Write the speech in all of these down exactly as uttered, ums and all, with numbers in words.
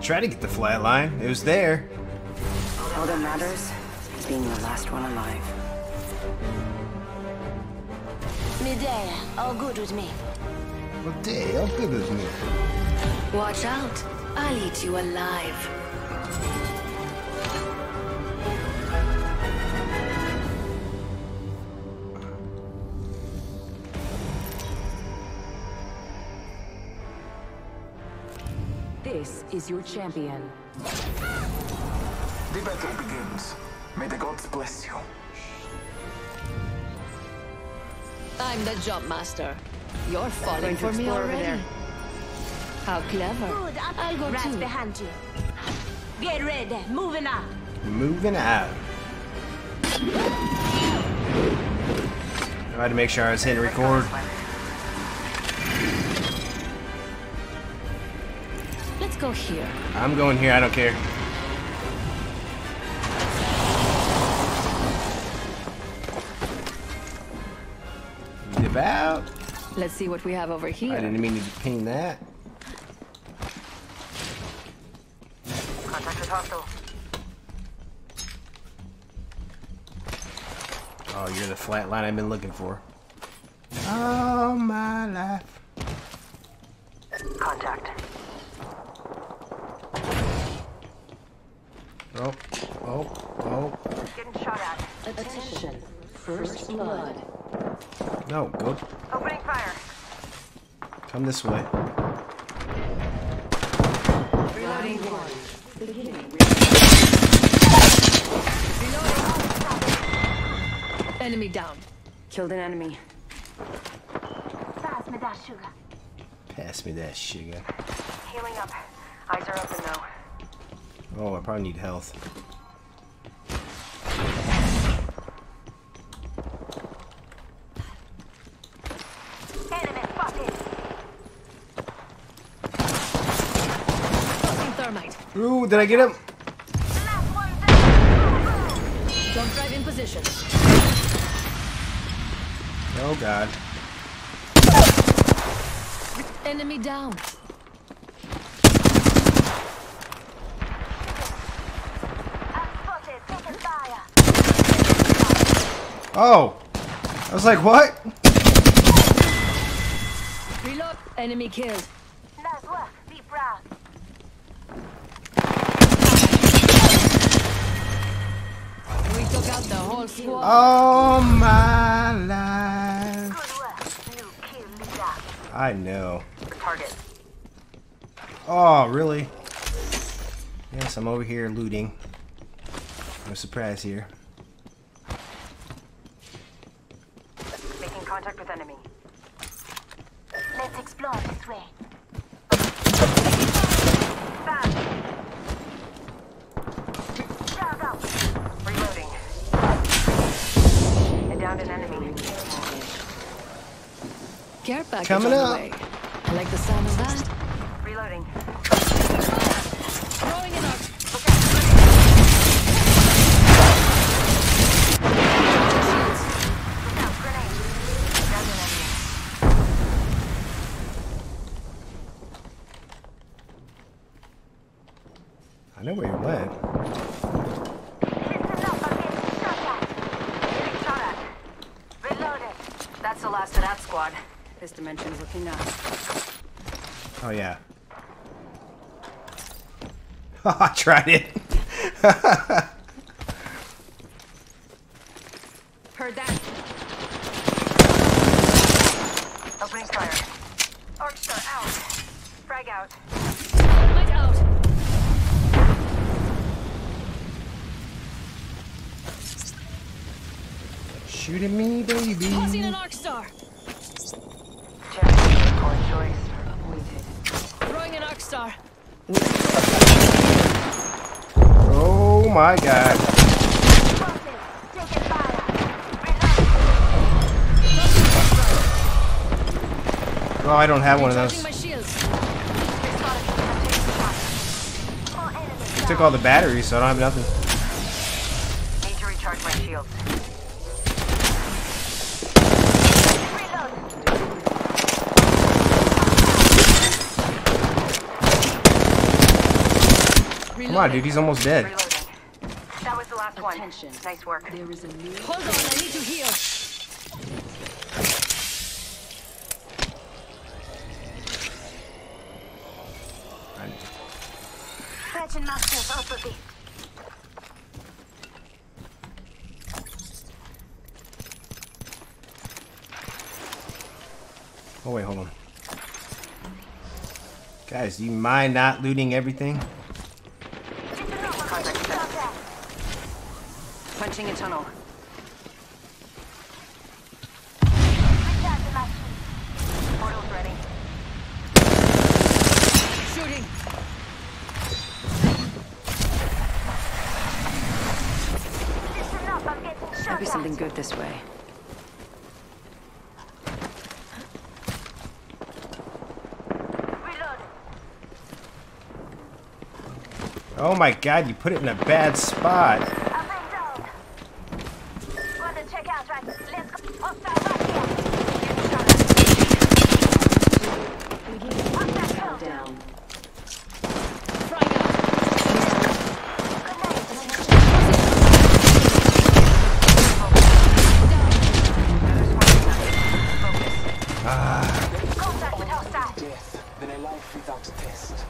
tried to get the flatline. It was there. All that matters is being the last one alive. Medea, all good with me. Well, day, how good is me? Watch out. I'll eat you alive. This is your champion. The battle begins. May the gods bless you. I'm the jump master. You're falling Going to for me explore over already. there. How clever. Good, I'll go right too. behind you. Get ready, moving up. Moving out. I had to make sure I was hitting record. Let's go here. I'm going here, I don't care. Dip out. Let's see what we have over here. I didn't mean to ping that. Contact with hostile. Oh, you're the flat line I've been looking for. All my life. Contact. Oh, oh, oh. Getting shot at. Attention. First blood. No, go. Opening fire. Come this way. Reloading one. Enemy down. Killed an enemy. Pass me that sugar. Pass me that sugar. Healing up. Eyes are open though. Oh, I probably need health. Enemy spotted. Tossing thermite. Ooh, did I get him? Last one down. Jump drive in position. Oh god. Enemy down. I'm spotted. Taking fire. Oh! I was like, what? Reload. Enemy killed. Nice work. Be proud. We took out the whole squad. All my life. Good work. New kill leader. I know. Target. Oh, really? Yes, I'm over here looting. No surprise here. Making contact with enemy. Let's explore this way. Fast. Drag out. Reloading. I downed an enemy. Care package Coming on up. the way. Like the sound of that? Reloading. Throwing it out. Look out, grenade. Downed an enemy. I know where you went. Listen up. I'm getting shot at. Getting shot at. Reloaded. That's the last of that squad. This dimension's looking nice. Oh, yeah. I tried it. Heard that. Opening fire. Arcstar out. Frag out. Thermite out. Shoot at me, baby. Tossing an arc star. Champion point choice. Appointed. Throwing an arc star. Oh my god. Spotted. Taking fire. Reload. Oh, I don't have one of Recharging those. my shields. All enemies Took all the batteries, so I don't have nothing. Need to recharge my shields. Reload. on, dude. He's almost dead. Reloading. That was the last one. Attention. Nice work. There is a new. Hold on, I need to heal. Fetching masters out of it. Oh wait, hold on. Guys, do you mind not looting everything? Contact set. Punching a tunnel. Portal's ready. Shooting. Listen up, I'm getting shot Might be at. something good this way. Reload. Oh my god, you put it in a bad spot. Up and down. Want to check out, right? Let's go. Hostile back here. Getting shot at. Hostile killed. Down. Contact with hostile. Death than a life without test.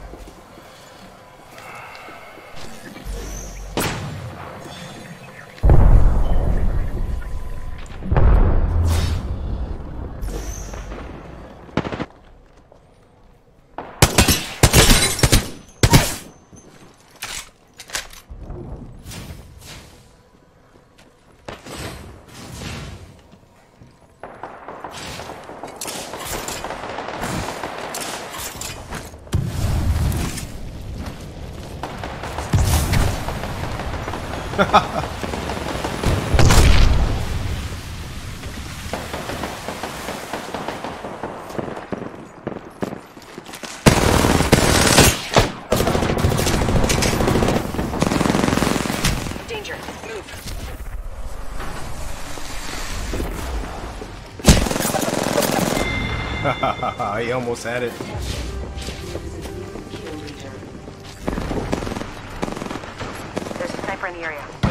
Danger. Move. He almost had it. There's a sniper in the area.